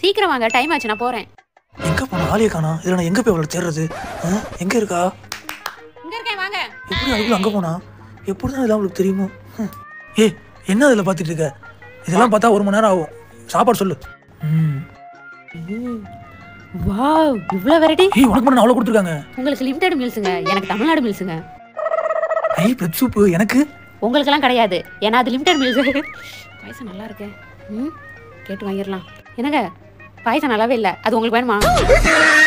சீக்கிரம் வாங்க, டைம் ஆச்சு, நான் போறேன். எங்க போனா ஆளே காணா? இதுல நான் எங்க போய் அவளை தேடுறது? எங்க இருக்கா? இங்க இருக்கேன், வாங்க. எப்படி அதுக்குள்ள அங்க போனா? எப்படிதான் இதெல்லாம் அவளுக்கு தெரியுமோ? ஏய், என்ன இதுல பாத்துட்டு இருக்க? இதெல்லாம் பார்த்தா 1 மணி நேரம் ஆகும். சாப்பாடு சொல்லு. வாவ், இவ்வளவு வெரைட்டி. ஏய், உனக்கு மட்டும் அவ்வளவு கொடுத்துருக்காங்க. உங்களுக்கு லிமிடெட் மீல்ஸுங்க, எனக்கு தமிழ்நாடு மீல்ஸுங்க. ஐ, பிரெட் சூப் எனக்கு. உங்களுக்கெல்லாம் கிடையாது, ஏன்னா அது லிமிடெட் மீல்ஸ். பாயசம் நல்லா இருக்கு. கேட்டு வாங்கிடலாம். என்னங்க, பாயசம் நல்லாவே இல்லை, அது உங்களுக்கு வேணுமா?